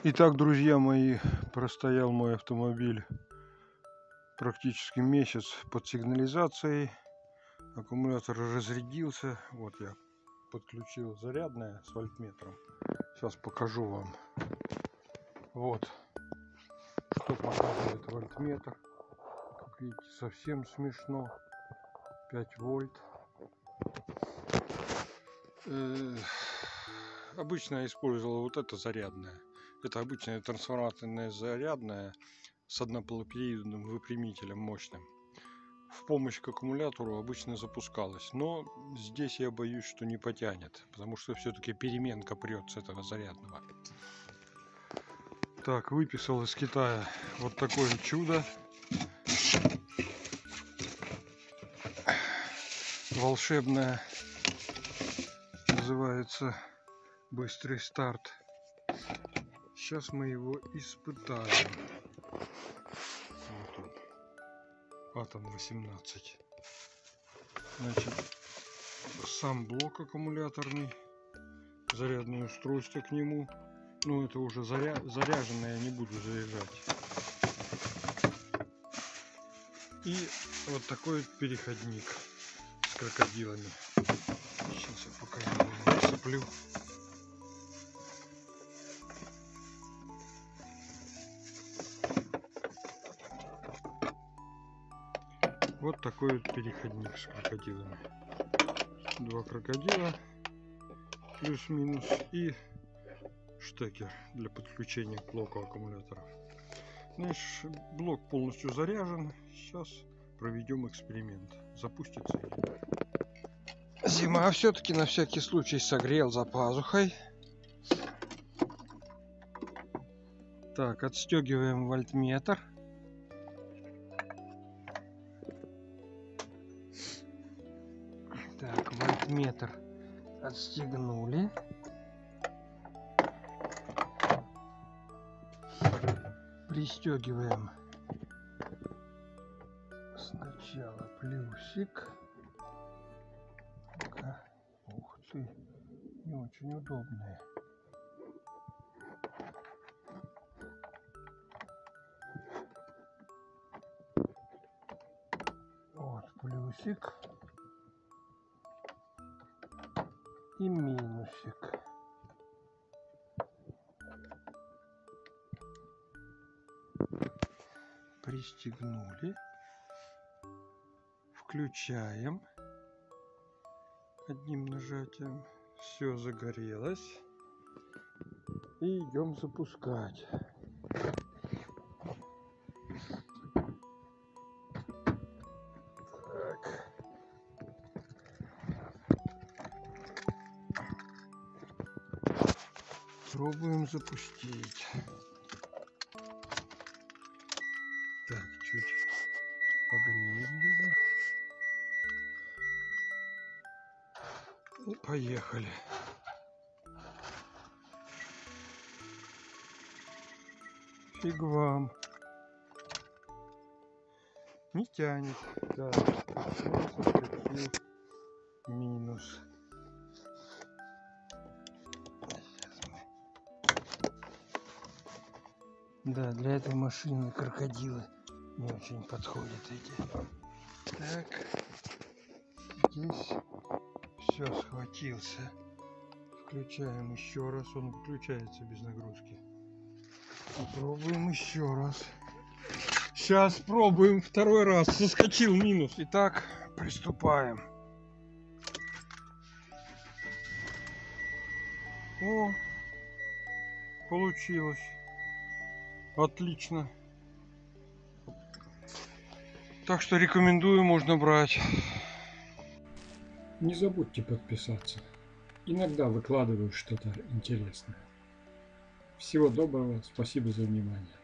Итак, друзья мои, простоял мой автомобиль практически месяц под сигнализацией. Аккумулятор разрядился. Вот я подключил зарядное с вольтметром. Сейчас покажу вам. Вот что показывает вольтметр. Как видите, совсем смешно. 5 вольт. Обычно я использовал вот это зарядное. Это обычная трансформаторная зарядная с однополупериодным выпрямителем мощным. В помощь к аккумулятору обычно запускалась, но здесь я боюсь, что не потянет, потому что все-таки переменка прет с этого зарядного. Так, выписал из Китая вот такое чудо. Волшебное. Называется быстрый старт. Сейчас мы его испытаем. Вот он. Атом 18. Значит, сам блок аккумуляторный, зарядное устройство к нему. Ну, это уже заряженное, я не буду заряжать. И вот такой вот переходник с крокодилами. Сейчас я покажу, насыплю. Вот такой вот переходник с крокодилами. 2 крокодила плюс-минус и штекер для подключения к блоку аккумуляторов. Значит, блок полностью заряжен. Сейчас проведем эксперимент. Запустится или нет. Зима, все-таки на всякий случай согрел за пазухой. Так, отстегиваем вольтметр. Так, вольтметр отстегнули. Пристегиваем сначала плюсик. Ух ты, не очень удобные. Вот плюсик и минусик. Пристегнули. Включаем одним нажатием. Все загорелось. И идем запускать. Так. Пробуем запустить. Так, чуть погреем его. И поехали. Фиг вам. Не тянет. Так, минус. Да, для этой машины крокодилы не очень подходят эти. Так, здесь все схватился. Включаем еще раз. Он выключается без нагрузки. Попробуем еще раз. Сейчас пробуем второй раз. Соскочил минус. Итак, приступаем. О, получилось. Отлично. Так что рекомендую, можно брать. Не забудьте подписаться. Иногда выкладываю что-то интересное. Всего доброго, спасибо за внимание.